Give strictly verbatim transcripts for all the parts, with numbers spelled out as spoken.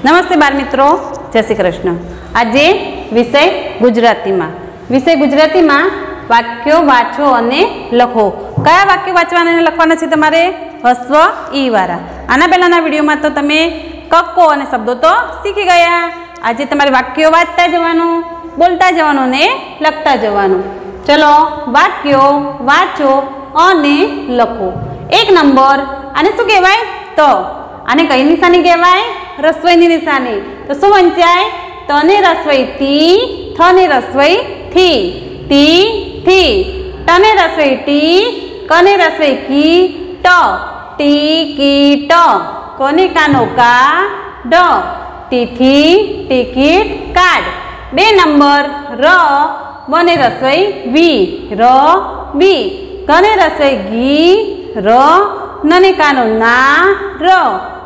नमस्ते बाल मित्रों, जय श्री कृष्ण। आज विषय गुजराती में विषय गुजराती में वाक्यों वाँचो अने लखो। कया वाक्य वाँचवाना अने लखवाना छे तमारे? ह्रस्व ई वाळा। आना पहेलाना विडियो में तो तमे कक्को अने शब्दों तो शीखी गया। आज तमारे वाक्यों वाँचता जवानुं, बोलता जवानुं ने लखता जवानुं। चलो वाक्यों वाँचो अने लखो। एक नंबर आने शुं कहेवाय? तो आने कई निशानी कहेवाय? रस्वईनी निशानी। तो शुं वंचाय? तने रस्वई ती, थने रस्वई थी, ती थी, टने रस्वई टी, कने रस्वई की, ट, टी की ट, कोने कानो का, ड, तिथि टिकिट कार्ड। बे नंबर र, वने रस्वई वी, र वी, कने रस्वई गी, र, नने कानो ना, र,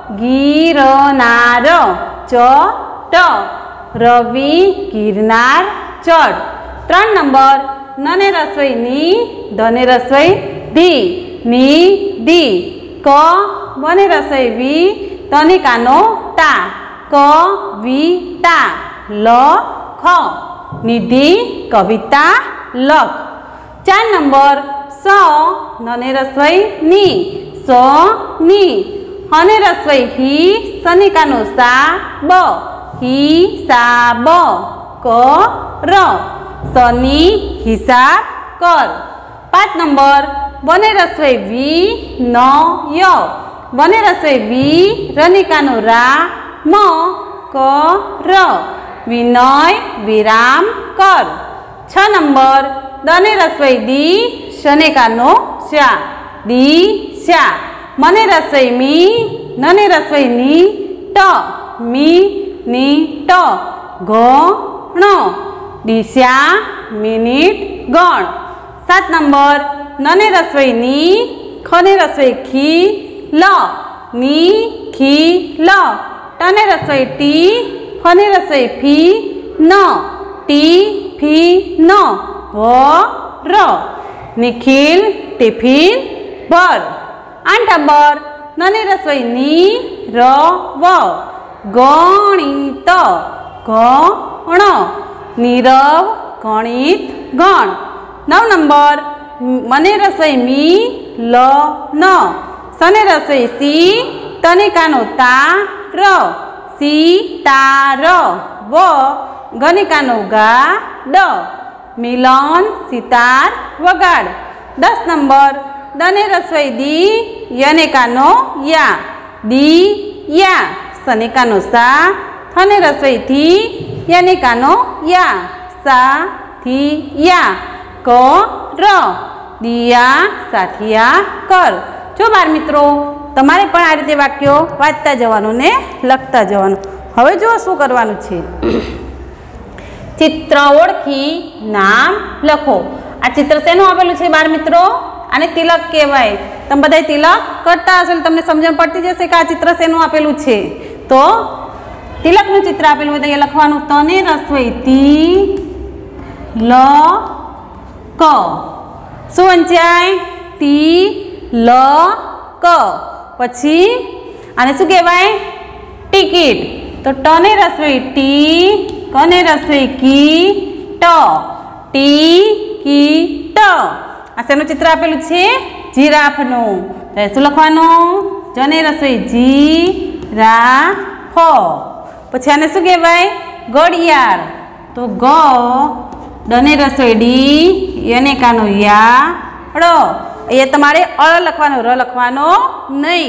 गी र नार, च ट, रवि गिरनार चढ़। त्रण नंबर नने रस्वई नी, धने रस्वई धी, नी दी, क वने रस्वई वी, तने कानो ता, क वी ता, ल ख, निधि कविता लख। चार नंबर स नने रस्वई नी, स नी, हने रस्वई ही, सने कानो सा, ब, ही सा ब, क र, सनी हिसाब कर। पाँच नंबर वने रस्वई वी, न य, वने रस्वई वी, रने कानो रा, म, क र, विनय विराम कर। छ नंबर दने रस्वई दी, शने कानो श्या, दी श्या, मने रस्वई मी, नने रस्वई नी, ट, मी नी ट, घ ण, दिशा मिनिट गण। सात नंबर नने रस्वई नी, खने रस्वई खी, ल, नी खी ल, टने रस्वई टी, फने रस्वई फी, न, टी फी न, व र, निखिल टिफिन भर। आठ नंबर नने रस्वई नी, र व, गणित गण, नीरव गणित गण। नौ नंबर मने रस्वई मी, ल न, सने रस्वई सी, तने कानो ता, र, सी ता र, व, गने कानो गा, ड, मिलन सितार वगाड़। दस नंबर दने रस्वई दी, यने कानो या, दी या, सने कानो सा, थने रस्वई थी, यने कानो या, सा थी या, क र, दिया साथिया कर। जो बार मित्रों तमारे पण आ रीते वाक्यो वाँचता जवानुं ने लखता जवानुं। हवे जो शुं करवानुं छे? चित्र ओळखी नाम लखो। आ चित्र शेनुं आपेलुं छे बार मित्रों? आने तिलक कहेवाय। तमे बधाय तिलक करता हशो, तमने समजण पड़ती जशे के आ चित्र शेनुं आपेलुं छे। तो तिलकनुं चित्र आपेलुं होय तो अहींया लखवानुं तने रस्वई ती, ल क, शुं वंचाय? ती ल क। पछी आने शुं कहेवाय? टिकिट। तो टने रस्वई टी, कने रस्वई की, ट, टी की ट। आ शेनुं चित्र आपेलुं छे? जीराफनुं। तो शुं लखवानुं? जने रस्वई जी, रा फ। पछी आने शुं कहेवाय? घड़ियाळ। तो ग, डने रस्वई डी, यने कानो या, ड़। अहींया तमारे अ लखवानो, र लखवानो नहीं।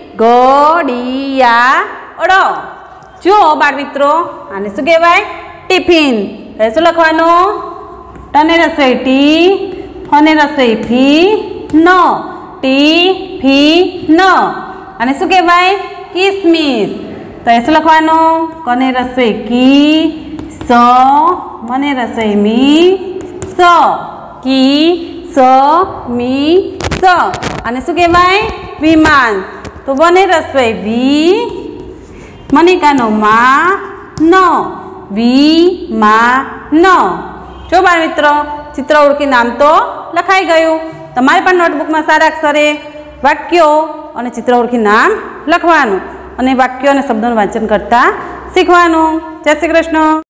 घड़ियाळ। जो बाळ मित्रों आने शुं कहेवाय? टिफिन। तो शुं लखवानुं? टने रस्वई टी, फने रस्वई फी, न, टी फी न। आने शुं कहेवाय? किसमिस। तो शुं लखवानुं? कने रस्वई की, स, मने रस्वई मी, स, की, स, मी, स। आने शुं कहेवाय? विमान। तो वने रस्वई वी, मने कानो मा, न, वी मा न। जो बाळ मित्रों चित्र ओळखी नाम तो लखाई गयुं। तमारे पण नोटबुक में सारा अक्षरे वाक्यों और चित्र ओळखी नाम लखवानुं अने वाक्यों और शब्दों वांचन करता શીખવાનું. જય શ્રી કૃષ્ણ.